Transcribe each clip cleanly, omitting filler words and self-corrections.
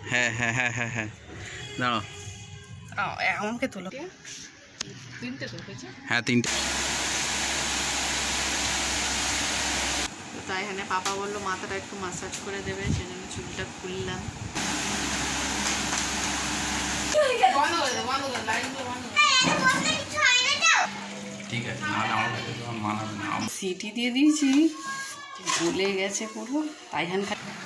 হ্যাঁ হ্যাঁ হ্যাঁ হ্যাঁ হ্যাঁ দাঁড়াও আমাকে তোলো। হ্যাঁ 3টে। তাই এখানে পাপা বললো মাথাটা একটু মাসাজ করে দেবে, সেজন্য চুলটা খুললাম। ঠিক আছে, সিটি দিয়ে দিয়েছি, গলে গেছে পুরো। তাইহান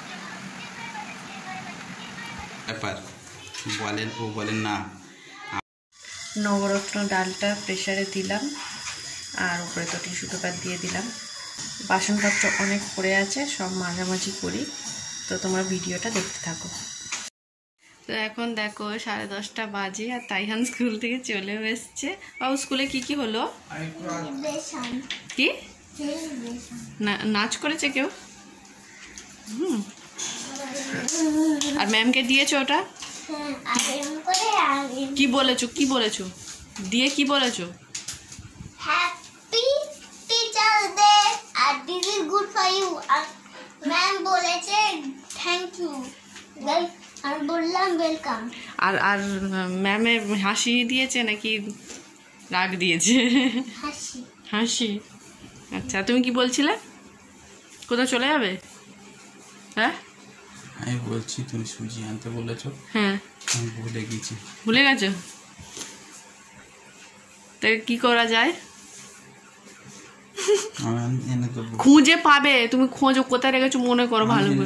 ব্যাপার বলেন, ও বলেন না। নবরত্ন ডালটা প্রেসারে দিলাম, আর উপরে তো টিস্যু পেপার দিয়ে দিলাম। বাসনপত্র অনেক পড়ে আছে, সব মাঝামাঝি করি। তো তোমরা ভিডিওটা দেখতে থাকো। তো এখন দেখো 10:30 বাজে, আর তাইহান স্কুল থেকে চলেও এসছে। বাবু স্কুলে কি হলো? কি নাচ করেছে কেউ? আর ম্যামকে দিয়েছো ওটা? কি বলেছো দিয়ে কি বলেছো? হ্যাপি টিচার্স ডে, আর this is good for you. আর ম্যাম বলেছে থ্যাংক ইউ, আমি বললাম ওয়েলকাম। আর ম্যামের হাসি দিয়েছে নাকি রাগ দিয়েছে? হাসি। আচ্ছা, তুমি কি বলছিলে? কোথাও চলে যাবে? হ্যাঁ আমি বলছি তুমি সুজি আনতে বলেছো। হ্যাঁ, আমি ভুলে গেছো? তাই কি করা যায়? খুঁজে পাবে, তুমি খোঁজো কোথায় রেখেছো, মনে করো ভালো করে।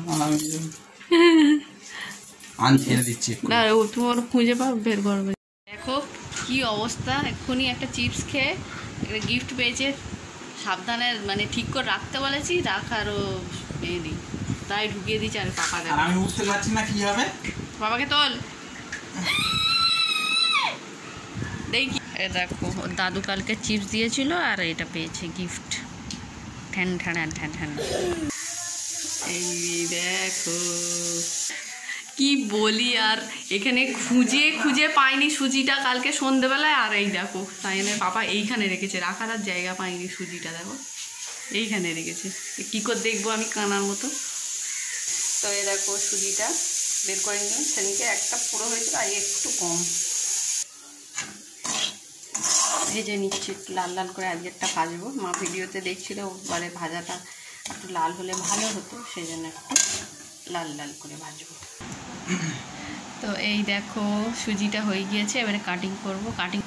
এনে দিচ্ছি না, তোমার খুঁজে পাবে, বের করবে। দেখো কি অবস্থা, এক্ষুনি একটা চিপস খেয়ে গিফট পেয়েছে। সাবধানে মানে ঠিক করে রাখতে বলেছি, রাখারও নেই, তাই ঢুকিয়ে দিচ্ছি। আর পাপা দেখো, আমি বুঝতে পারছি না কি হবে। বাবাকে তোল, দেখি। দেখো দাদু কালকে চিপস দিয়েছিল, আর এটা পেয়েছে গিফট। ঠ্যান ঠ্যান ঠ্যান ঠ্যান। এই দেখো কি বলি, আর এখানে খুঁজে পাইনি সুজিটা কালকে সন্ধেবেলায়। আর এই দেখো তাই পাপা এইখানে রেখেছে, রাখার আর জায়গা পাইনি। সুজিটা দেখো এইখানে রেখেছে, কী করে দেখবো আমি কানার মতো। তো এই দেখো সুজিটা বের করে নিলাম। সেদিনকে একটা পুরো হয়েছিল, আর একটু কম। ভেজে নিচ্ছি একটু লাল লাল করে, আজকেরটা ভাজবো। মা ভিডিওতে দেখছিল, বলে ভাজাটা একটু লাল হলে ভালো হতো, সেই জন্য একটু লাল লাল করে ভাজবো। তো এই দেখো সুজিটা হয়ে গিয়েছে, এবারে কাটিং করব।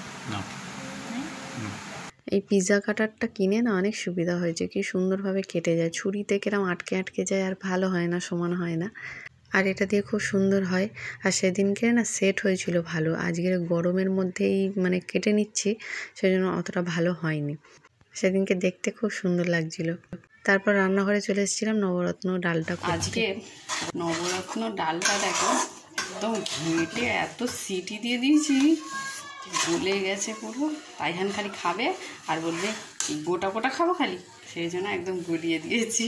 এই পিৎজা কাটারটা কিনে না অনেক সুবিধা হয়েছে, কি সুন্দরভাবে কেটে যায়। ছুরিতে কিরম আটকে যায়, আর ভালো হয় না, সমান হয় না। আর এটা দিয়ে খুব সুন্দর হয়। আর সেদিনকে না সেট হয়েছিল ভালো, আজকের গরমের মধ্যেই মানে কেটে নিচ্ছি, সেজন্য অতটা ভালো হয়নি। সেদিনকে দেখতে খুব সুন্দর লাগছিল। তারপর রান্নাঘরে চলে এসেছিলাম নবরত্ন ডালটা। আজকে নবরত্ন ডালটা দেখো একদম ঘেঁটে এত সিটি দিয়ে দিয়েছি, গলে গেছে পুরো। তাইহান খালি খাবে আর বলবে গোটা গোটা খাবো খালি, সেই জন্য একদম গলিয়ে দিয়েছি।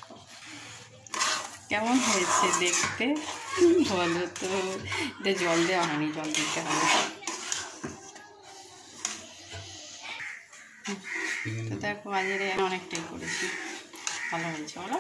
কেমন হয়েছে দেখতে বলো তো? এটা জল দেওয়া হয়নি, জল দিতে হবে। তো দেখো আজের অনেকটাই করেছি, ভালো হয়েছে বলো?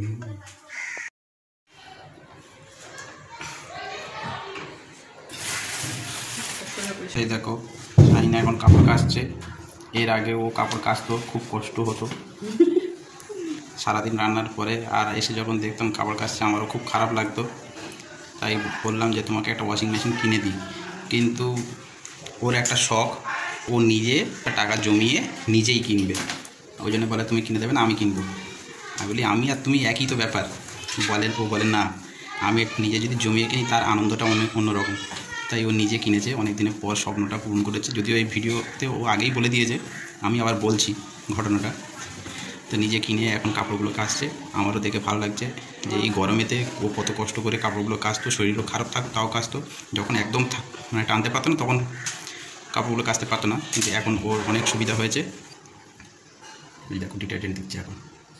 সেই দেখো শাহিনা এখন কাপড় কাচছে। এর আগে ও কাপড় কাচতো, খুব কষ্ট হতো সারাদিন রান্নার পরে। আর এসে যখন দেখতাম কাপড় কাচছে, আমারও খুব খারাপ লাগতো। তাই বললাম যে তোমাকে একটা ওয়াশিং মেশিন কিনে দিই। কিন্তু ওর একটা শখ, ও নিজে টাকা জমিয়ে নিজেই কিনবে। ওই জন্য বলে তুমি কিনে দেবে না, আমি কিনবো। আমি বলি আমি আর তুমি একই তো ব্যাপার। ও বলে না, আমি নিজে যদি জমিয়ে কিনি তার আনন্দটা অন্যরকম। তাই ও নিজে কিনেছে, অনেক দিনের পর স্বপ্নটা পূরণ করেছে। যদিও এই ভিডিওতে ও আগেই বলে দিয়েছে, আমি আবার বলছি ঘটনাটা। তো নিজে কিনে এখন কাপড়গুলো কাচছে। আমারও দেখে ভালো লাগছে যে এই গরমেতে ও কত কষ্ট করে কাপড়গুলো কাচতো, শরীরও খারাপ থাকতো তাও কাচতো। যখন একদম মানে টানতে পারতো না, তখন কাপড়গুলো কাচতে পারতো না। কিন্তু এখন ওর অনেক সুবিধা হয়েছে। দেখো ডিটারজেন্ট দিচ্ছে এখন।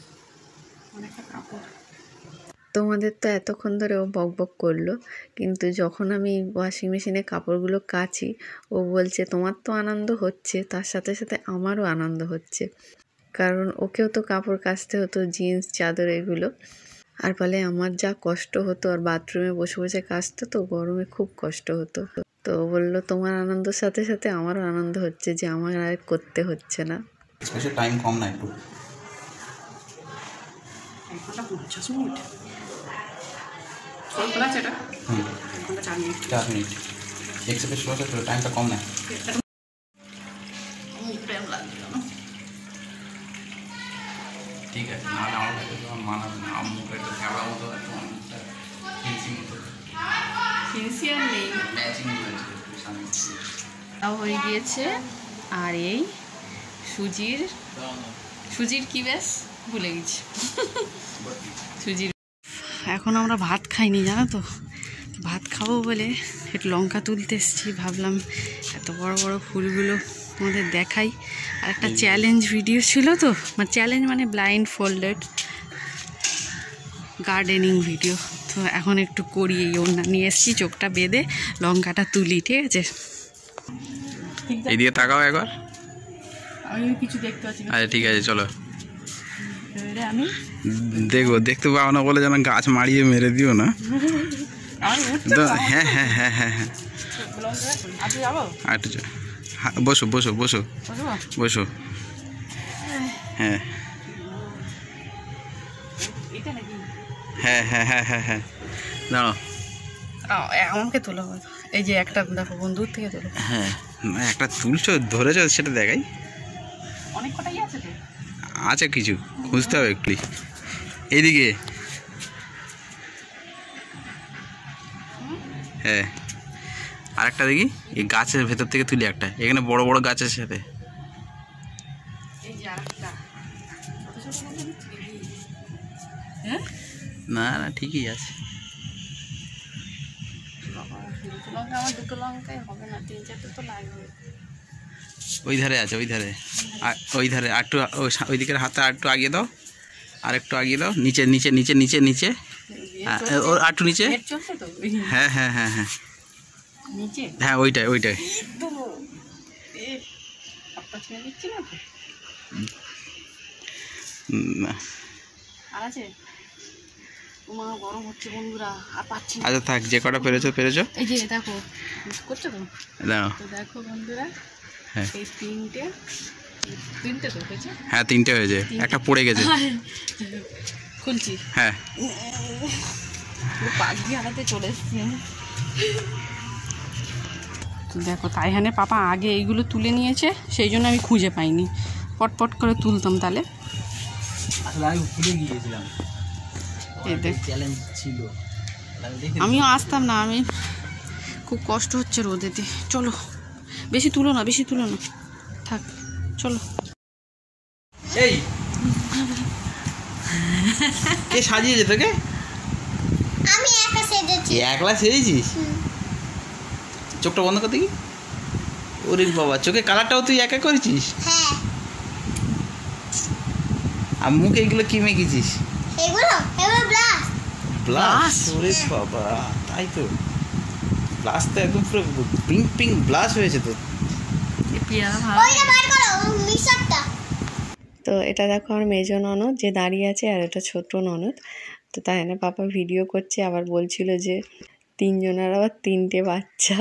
তোমাদের তো এতক্ষণ ধরে ও বক বক করলো, কিন্তু যখন আমি ওয়াশিং মেশিনে কাপড়গুলো কাচি, ও বলছে তোমার তো আনন্দ হচ্ছে, তার সাথে সাথে আমারও আনন্দ হচ্ছে। কারণ ওকেও তো কাপড় কাচতে হতো, জিন্স চাদর এগুলো। আর বলে আমার যা কষ্ট হতো, আর বাথরুমে বসে বসে কাজটা তো গরমে খুব কষ্ট হতো। তো ও বললো তোমার আনন্দের সাথে সাথে আমারও আনন্দ হচ্ছে যে আমার আর করতে হচ্ছে না। স্পেশাল টাইম কম না একটু, 1 ঘন্টা 50 মিনিট কল করা আছে এটা। 1 ঘন্টা 4 মিনিট 4 মিনিট এক্সপ্রেস করতে তো টাইমটা কম না। ঠিক আছে, নাহলে আমার কাছে তো মানাবে না, মুখে একটু খেলা মতো ফিনিশিয়ার নেই, ম্যাচিং হয়েছে একটু সামনে। তাও হয়ে গিয়েছে। আর এই সুজির কি বেশ ভুলে গেছি সুজির। এখন আমরা ভাত খাইনি জানো তো, ভাত খাবো বলে একটু লঙ্কা তুলতে এসেছি। ভাবলাম এত বড় বড় ফুলগুলো তোমাদের দেখাই। আর একটা চ্যালেঞ্জ ভিডিও ছিল তো, মানে চ্যালেঞ্জ মানে ব্লাইন্ড ফোল্ডেড গার্ডেনিং ভিডিও। তো এখন একটু করি, এই ওড়না নিয়ে এসেছি, চোখটা বেঁধে লঙ্কাটা তুলি, ঠিক আছে? এদিকে তাকাও একবার। আমি কিছু দেখতে পাচ্ছি না। আচ্ছা ঠিক আছে চলো আমি দেখবো, দেখতে পাবো না বলে যেন গাছ মারিয়ে মেরে দিও না। হ্যাঁ হ্যাঁ হ্যাঁ হ্যাঁ হ্যাঁ আচ্ছা বসো বসো বসো বসো। হ্যাঁ হ্যাঁ হ্যাঁ হ্যাঁ হ্যাঁ হ্যাঁ দাঁড়াও, আমাকে তোলো। এই যে একটা দেখো বন্ধুর থেকে তোলো। হ্যাঁ একটা তুলছো ধরেছো সেটা দেখাই। অনেক কটাই আছে তো, আছে কিছু, খুঁজতে হবে একটু। এইদিকে হ্যাঁ আরেকটা দেখি, এই গাছের ভেতর থেকে তুলি একটা, এখানে বড় বড় গাছের সাথে। এই যে আরেকটা। না না ঠিকই আছে। লঙ্কা আমার 2টো লঙ্কাই হবে না, 3-4টে তো লাগবে। ওই ধারে আছে, ওই ধারে, ওই ধারে একটু, ওই দিকের হাতটা একটু আগিয়ে দাও, আর একটু আগিয়ে দাও, নিচে নিচে নিচে নিচে নিচে, ওর একটু নিচে। হ্যাঁ হ্যাঁ হ্যাঁ হ্যাঁ নিচে, হ্যাঁ ওইটাই ওইটাই। না আর আছে মা, গরম হচ্ছে বন্ধুরা, আর পাচ্ছি না। আচ্ছা থাক, যে কটা পেরেছো পেরেছো। এই যে দেখো করছো তো, দাও তো দেখো বন্ধুরা, হ্যাঁ এই তিনটে তো হয়েছে। হ্যাঁ 3টে হয়েছে, একটা পড়ে গেছে। খুলছি, হ্যাঁ পাক দিয়ে হারাতে চলে এসছি। দেখো তাইহানে পাপা আগে এইগুলো তুলে নিয়েছে, সেই জন্য আমি খুঁজে পাইনি, পটপট করে তুলতাম তাহলে। আসলে আমি ভুলে গিয়েছিলাম, এই দেখ চ্যালেঞ্জ ছিল, আমিও আসতাম না, আমি খুব কষ্ট হচ্ছে রোদেতে। চলো বেশি তুলো না, বেশি তুলো না, থাক চলো। এই কে সাজিয়েছে তোকে? আমি একা সেজেছি। একলা সেজেছিস? চোখটা বন্ধ করতে কি? ওরে বাবা, চোখে কালারটাও তুই একা করেছিস? হ্যাঁ। আর মুখে এগুলো কি মেখেছিস? এগুলো ব্লাশ। ব্লাশ? ওরে বাবা, তাই তো, ব্লাশ তো একদম পুরো পিঙ্ক পিঙ্ক ব্লাশ হয়েছে তো। ওইটা বার করো, মিক্সারটা। তো এটা দেখো আমার মেজো ননদ যে দাঁড়িয়ে আছে, আর এটা ছোট ননদ। তো তাই না পাপা ভিডিও করছে, আবার বলছিল যে 3 জনের আবার 3টে বাচ্চা।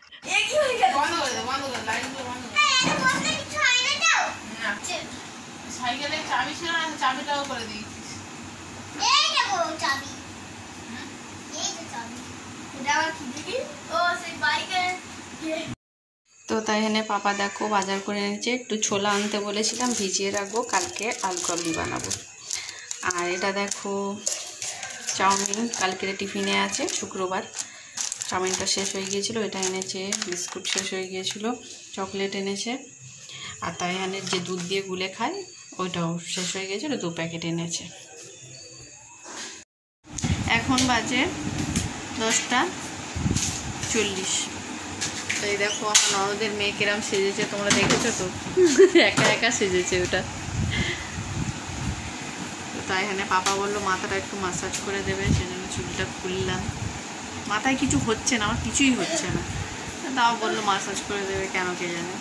তো তাই এনে পাপা দেখো বাজার করে এনেছে, একটু ছোলা আনতে বলেছিলাম, ভিজিয়ে রাখবো, কালকে আলু কাবলি বানাবো। আর এটা দেখো চাউমিন, কালকে টিফিনে আছে, শুক্রবার চাউমিনটা শেষ হয়ে গিয়েছিলো, এটা এনেছে। বিস্কুট শেষ হয়ে গিয়েছিলো, চকলেট এনেছে। আর তাই এনে যে দুধ দিয়ে গুলে খায় ওইটাও শেষ হয়ে গিয়েছিলো, 2 প্যাকেট এনেছে। এখন বাজে 10:40। তো এই দেখো আমার ননদের মেয়ে কিরম সেজেছে, তোমরা দেখেছো তো, একা একা সেজেছে ওটা। তো তাই এখানে পাপা বললো মাথাটা একটু মাসাজ করে দেবে, সেজন্য চুলটা খুললাম। মাথায় কিছু হচ্ছে না, আমার কিছুই হচ্ছে না, তাও বললো মাসাজ করে দেবে, কেন কে জানে।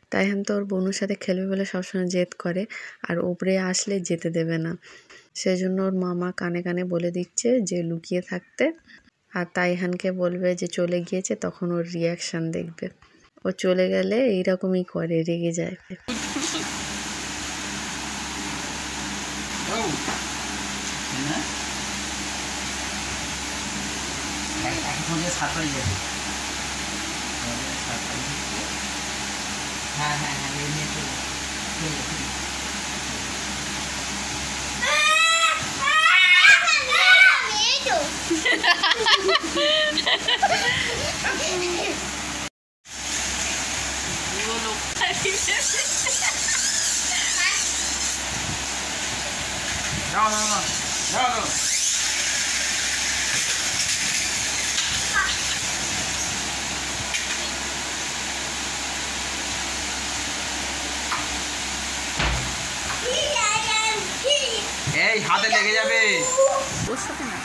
তাইহান তো ওর বোনুর সাথে খেলবে বলে সবসময় জেদ করে, আর ওপরে আসলে যেতে দেবে না। সেজন্য ওর মামা কানে কানে বলে দিচ্ছে যে লুকিয়ে থাকতে, আর তাইহানকে বলবে যে চলে গিয়েছে, তখন ওর রিয়াকশান দেখবে। ও চলে গেলে এইরকমই করে, রেগে যায়। এই হাতে লেগে যাবে। ওর সাথে না।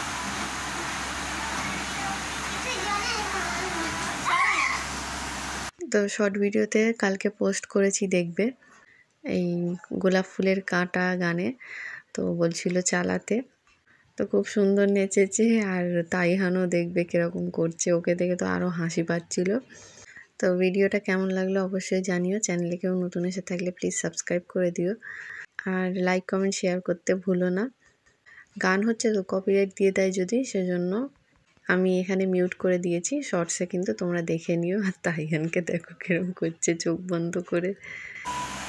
তো শর্ট ভিডিওতে কালকে পোস্ট করেছি, দেখবে, এই গোলাপ ফুলের কাঁটা গানে। তো বলছিল চালাতে, তো খুব সুন্দর নেচেছে। আর তাইহানও দেখবে কীরকম করছে, ওকে দেখে তো আরও হাসি পাচ্ছিল। তো ভিডিওটা কেমন লাগলো অবশ্যই জানিও। চ্যানেলে কেউ নতুন এসে থাকলে প্লিজ সাবস্ক্রাইব করে দিও, আর লাইক কমেন্ট শেয়ার করতে ভুলো না। গান হচ্ছে তো কপিরাইট দিয়ে দেয় যদি, সেজন্য আমি এখানে মিউট করে দিয়েছি। শর্টসে কিন্তু তোমরা দেখে নিও। আর তাইহানকে দেখো কিরকম করছে চোখ বন্ধ করে।